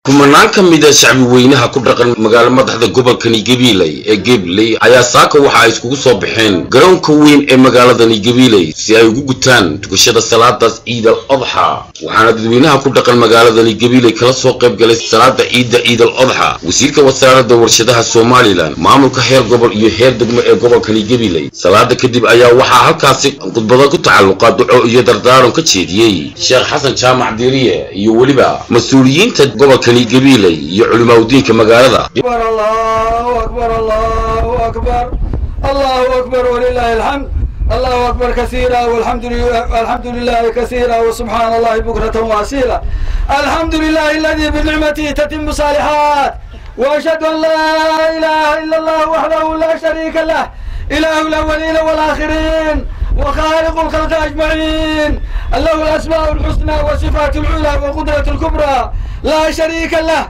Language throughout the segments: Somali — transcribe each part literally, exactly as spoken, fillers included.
kumanaan ka mid ah shacbi weynaha ku dhaqan magaalo madaxda gobolkani Gabiley ee Gabiley ayaa saaka waxa ay iskugu soo baxeen garoonka weyn ee magaaladani Gabiley si ay ugu gutaan tukashada salaada Eid al-Adha waxaana dadweynaha ku dhaqan magaaladani Gabiley kala soo qayb galay salaada Eid Eid al-Adha wasiirka wasaaradda warshadaha Soomaaliland maamulka heer gobol iyo heer degmo ee gobolkani Gabiley salaada kadib ayaa waxa halkaasi khudbado ku tacalluqa duco iyo dardaaran ka jeediyay Sheekh Xasan Jaamac Diiriye iyo waliba mas'uuliyiinta gobolka Gabiley iyo culimada diinka magaalada Allahu akbar Allahu akbar Allahu akbar walillahi alhamd Allahu akbar kaseera walhamdulillah walhamdulillah kaseera wa subhanallahi bukratan wa asila alhamdulillah alladhi bi ni'matihi tatimmu salihat wa ashhadu an la ilaha illa Allah wahdahu la sharika lah ilahu al-awwalin wal akhirin وخالق الخلق أجمعين له الأسماء الحسنى وصفات العلى وقدرة الكبرى لا شريك له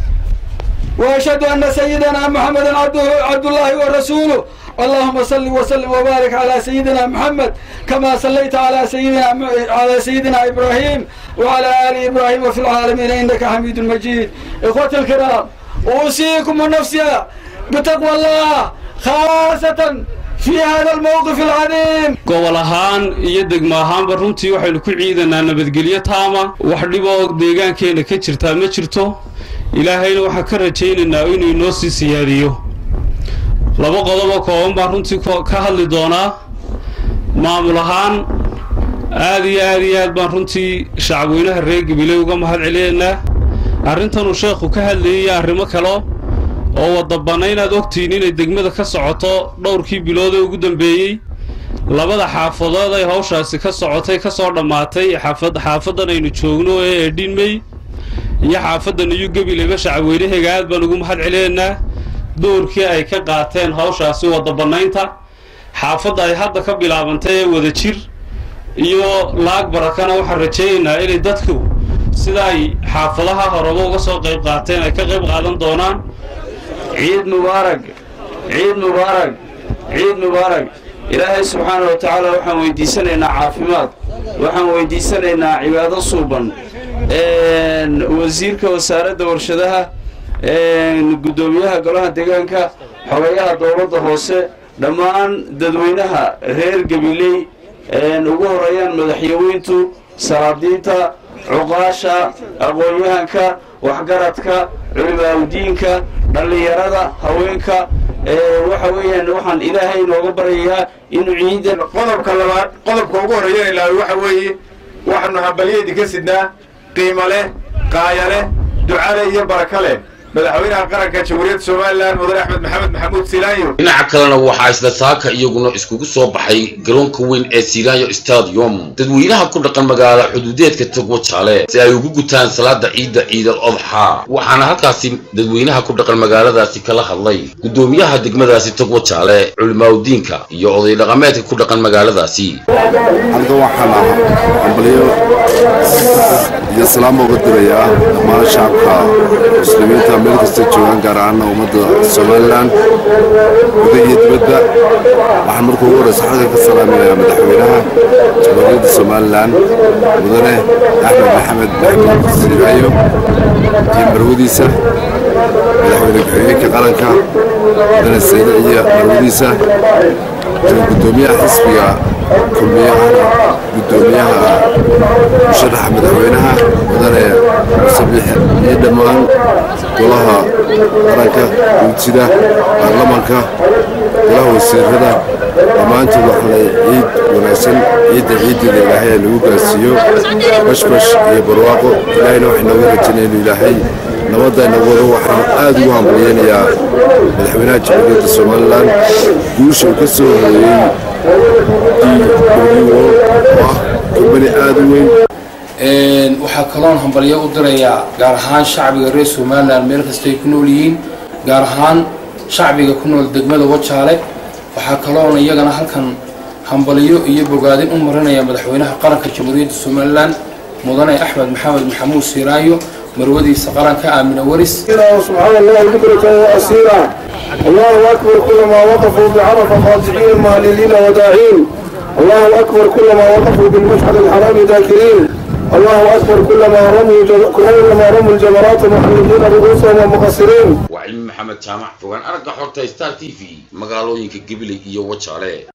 وأشهد أن سيدنا محمد عبده عبد الله ورسوله اللهم صل وسلم وبارك على سيدنا محمد كما صليت على سيدنا على سيدنا إبراهيم وعلى آل إبراهيم وفي العالمين إنك حميد مجيد إخوتي الكرام أوصيكم ونفسي بتقوى الله خاصة في هذا الموقف العظيم gobol ahaan iyo degmo ahaanba runtii waxaynu ku ciidanaa nabadgelyo taama wax dhibo deegaankeena ka jirta ma jirto ilaahayna waxa ka rajaynaynaa inuu inoo sii siyaadiyo laba qodob oo kooban baan runtii ka hadli doonaa maamul ahaan aad iyo aad iyo aad baan runtii shacabweynaha reer Gabiley uga mahad celiyeynaa arrintan uu sheekhu ka hadlayay arrimo kale oo wada banaynaad ogtiin inay degmada ka socoto dhowrkii bilood ee ugu dambeeyay labada xaafadood ay hawshaasi ka socotay ka soo dhamaatay xaafad xaafadan aynu joogno ee Edinmey iyo xaafadan iyo Gabiley shacabweynaha aad baan ugu mahad celiyeynaa doorkii ay ka qaateen hawshaasi wada banaynta xaafada ay hadda ka bilaabantay wada jir iyo laag barakana waxa rajaynaynaa inay dadku sida ay xaafadaha hore uga soo qayb qaateen ay ka qayb qaadan doonaan عيد مبارك عيد مبارك عيد مبارك إلهي سبحانه وتعالى وحن ويديسنا عافمات وحن ويديسنا عبادة صوبا وزيرك وسارة ورشدها قدوميها قولها دقانك حواليها دولة هوسة دمان ددوينها غير قبيلي نقوه ريان مدحيوينتو سرابدينتا عقاشا أقويهانك وحقرتك علماء ودينك dhalinyarada haweenka ee waxa weeyaan waxaan ilaahay nooga barayaa inuu ciidan qodobka labaad qodobka ugu horeeya ilaahay waxa weeye waxaanu habaliyada ka sidnaa qiimo leh qaaya leh duco leh iyo baraka leh madaxweynaha qaranka jamhuuriyadda Soomaaliland Mudane Axmed Maxamed Maxamuud Silaanyo dhinaca kalena waxa isla saaka iyaguna iskugu soo baxay garoonka weyn ee Silaanyo Stadium dadweynaha ku dhaqan magaalada xuduudeedka Togwa Jaale si ay ugu gutaan salaada Eid Eid al-Adha waxaana halkaasi dadweynaha ku dhaqan magaaladaasi kala hadlay gudoomiyaha degmadaasi Togwa Jaale culimada diinka iyo oday dhaqameedka ku dhaqan magaaladaasi halka waxaan ambaliyo iyo salaam ugu dirayaa dhammaan shacabka muslimiinta meel kasta joogan gaar ahaan ummadda Soomaaliland wadajir dibadda waxaan markuu ugu horreeyay saxada ka salaamayaa madaxweynaha jamhuuriyadda Soomaaliland Mudane Axmed Maxamed Maxamuud Silaanyo iyo marwadiisa madaxweyne ku-xigeenka qaranka Mudane Saydiya marwadiisa gudoomiyaha xisbiga kulmiyaha gudoomiyaha musharaxa madaxweynaha Mudane Sabiix iyo dhammaan golaha qaranka guddida baarlamaanka golaha wasiirada dhammaantood waxay ciid wanaagsan ciidda ciidda ilaahay lagu gaarsiiyo bashbash iyo barwaaqo ilaahayna waxay nooga rajaynaynaa ilaahay nabadana wada waxaan aad ugu hambalyeeyaa madaxweynaha jamhuuriyadda Soomaaliland guusha uu ka soo horeeyay كبني آدمين waxaa kaloon hambalyo u dirayaa gaar ahaan shacbiga reer Soomaaliland meel kasta ay ku nool yihiin gaar ahaan shacbiga ku nool degmada Wajaale waxaa kaloon iyagana halkan hambalyo iyo bogaadin u marinaya madaxweynaha qaranka jamhuuriyadda Soomaaliland Mudane Axmed Maxamed Maxamuud Silaanyo marwadiisa qaranka Aamina Waris subhanallahi bukratan wa asila Allahu akbar kullama waqafu bi'arafa khashi'in mahalilin wa da'in Allahu akbar kullama waqafu bil mashhad al haram dhakirin الله أكبر كلما رموا كلما رموا الجمرات محمدين رؤوسهم ومقصرين. وعلم محمد جامع فوان أرجع حتى ستار تي في مقالوين كجبلي إيو وشالة.